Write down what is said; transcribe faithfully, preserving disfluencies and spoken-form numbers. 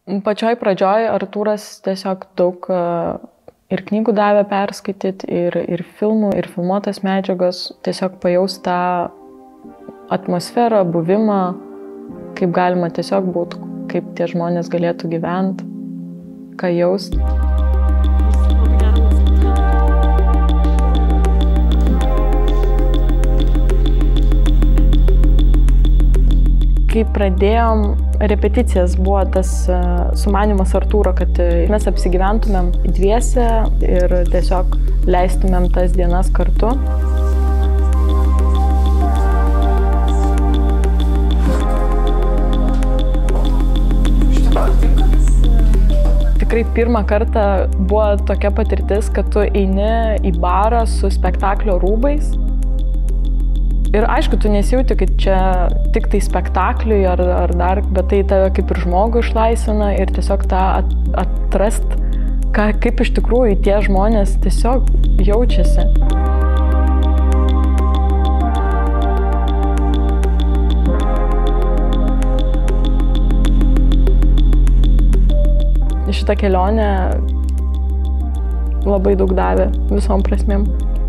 Pačioj pradžioj Artūras tiesiog daug ir knygų davė perskaityti, ir, ir filmų, ir filmuotas medžiagos, tiesiog pajaus tą atmosferą, buvimą, kaip galima tiesiog būti, kaip tie žmonės galėtų gyventi, ką jaust. Kai pradėjom repeticijas, buvo tas sumanymas Artūro, kad mes apsigyventumėm dviese ir tiesiog leistumėm tas dienas kartu. Tikrai pirmą kartą buvo tokia patirtis, kad tu eini į barą su spektaklio rūbais. Ir aišku, tu nesijauti, kad čia tik tai spektakliui ar, ar dar, bet tai tave kaip ir žmogų išlaisvina ir tiesiog tą at, atrast, ką, kaip iš tikrųjų tie žmonės tiesiog jaučiasi. Šitą kelionę labai daug davė visom prasmėm.